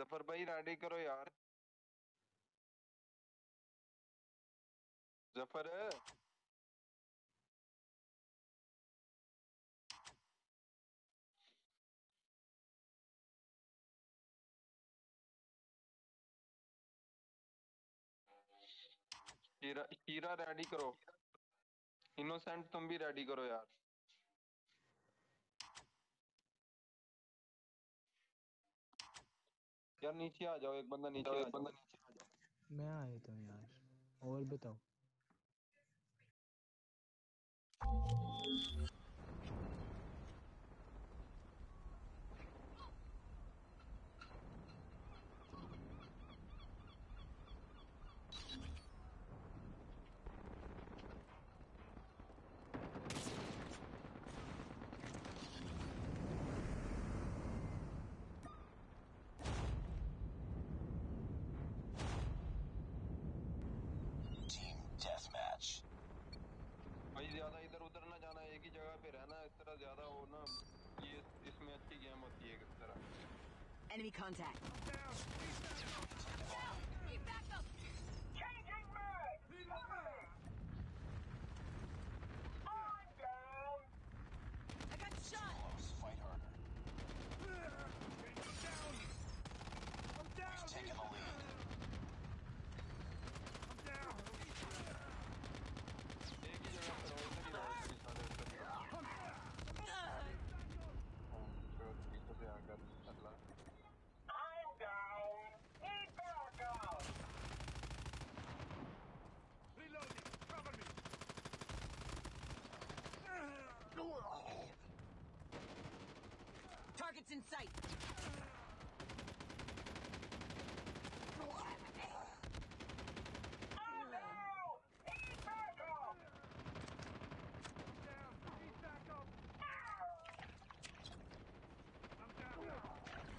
जफर भाई रेडी करो यार। जफर हीरा हीरा रेडी करो। इनोसेंट तुम भी रेडी करो यार। यार नीचे आ जाओ, एक बंदा नीचे आ जाओ। मैं आया था यार, और बताओ। Deathmatch. भाई ज्यादा इधर उधर ना जाना, एक ही जगह पे रहना। इस तरह ज्यादा हो ना, ये इसमें अच्छी गेम होती है किस तरह। Enemy contact. Down. Need backup. Changing mag. I'm down. I got shot. Close. Fight harder. I'm down. I'm down. We've taken the lead. I'm down. एक ही जगह पे रहो, इधर ही रहो, इधर ही सारे इधर ही रहो। पीछे से आकर अल्लाह। I'm down. Need backup. Reloading. Cover me. Targets in sight. I'm down. Need backup. Down. Need backup. I'm down. I'm down.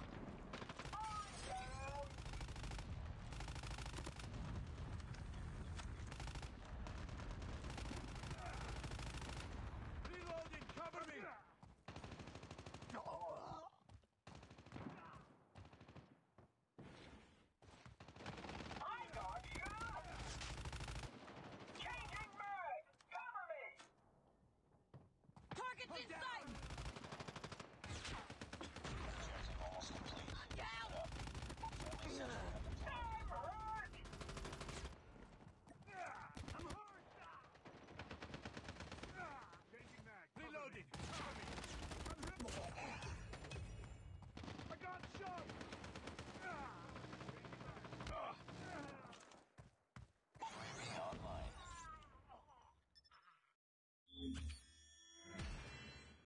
Reloading. Cover me. I got shot. Changing mag. Cover me. Targets in sight. Objective almost complete.